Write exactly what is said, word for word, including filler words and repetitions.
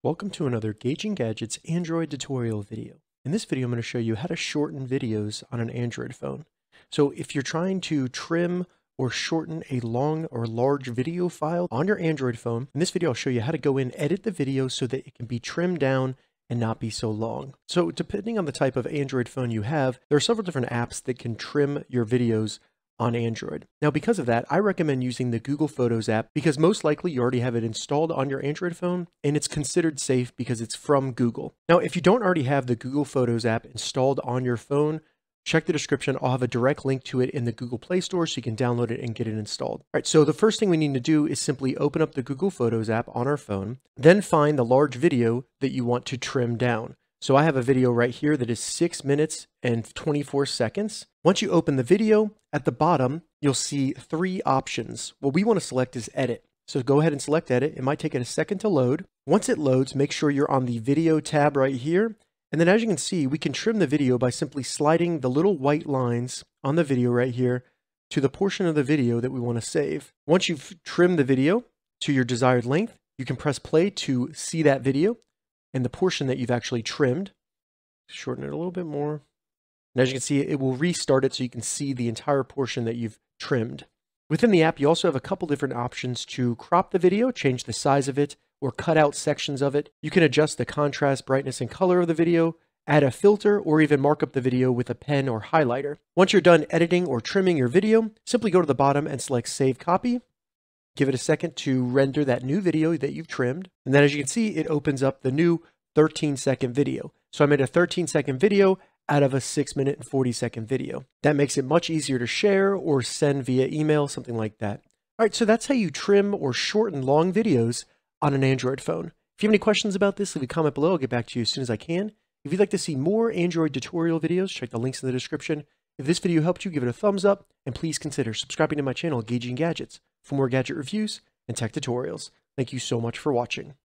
Welcome to another Gauging Gadgets Android tutorial video. In this video, I'm going to show you how to shorten videos on an Android phone. So if you're trying to trim or shorten a long or large video file on your Android phone, in this video, I'll show you how to go in, edit the video so that it can be trimmed down and not be so long. So depending on the type of Android phone you have, there are several different apps that can trim your videos on Android. Now, because of that, I recommend using the Google Photos app because most likely you already have it installed on your Android phone and it's considered safe because it's from Google. Now, if you don't already have the Google Photos app installed on your phone, check the description. I'll have a direct link to it in the Google Play Store so you can download it and get it installed. All right, so the first thing we need to do is simply open up the Google Photos app on our phone, then find the large video that you want to trim down. So I have a video right here that is six minutes and twenty-four seconds. Once you open the video, at the bottom, you'll see three options. What we want to select is edit. So go ahead and select edit. It might take it a second to load. Once it loads, make sure you're on the video tab right here. And then as you can see, we can trim the video by simply sliding the little white lines on the video right here to the portion of the video that we want to save. Once you've trimmed the video to your desired length, you can press play to see that video and the portion that you've actually trimmed. Shorten it a little bit more. And as you can see, it will restart it so you can see the entire portion that you've trimmed. Within the app, you also have a couple different options to crop the video, change the size of it, or cut out sections of it. You can adjust the contrast, brightness, and color of the video, add a filter, or even mark up the video with a pen or highlighter. Once you're done editing or trimming your video, simply go to the bottom and select Save Copy. Give it a second to render that new video that you've trimmed. And then as you can see, it opens up the new thirteen second video. So I made a thirteen second video out of a six minute and forty second video. That makes it much easier to share or send via email, something like that. All right, so that's how you trim or shorten long videos on an Android phone. If you have any questions about this, leave a comment below. I'll get back to you as soon as I can. If you'd like to see more Android tutorial videos, check the links in the description. If this video helped you, give it a thumbs up, and please consider subscribing to my channel, Gauging Gadgets, for more gadget reviews and tech tutorials. Thank you so much for watching.